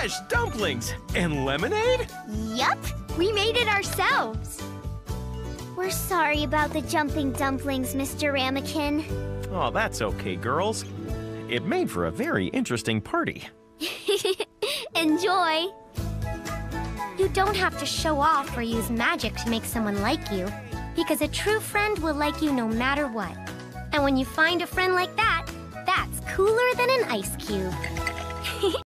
fresh dumplings and lemonade? Yup, we made it ourselves. We're sorry about the jumping dumplings, Mr. Ramekin. Oh, that's okay, girls. It made for a very interesting party. Enjoy. You don't have to show off or use magic to make someone like you, because a true friend will like you no matter what. And when you find a friend like that, that's cooler than an ice cube.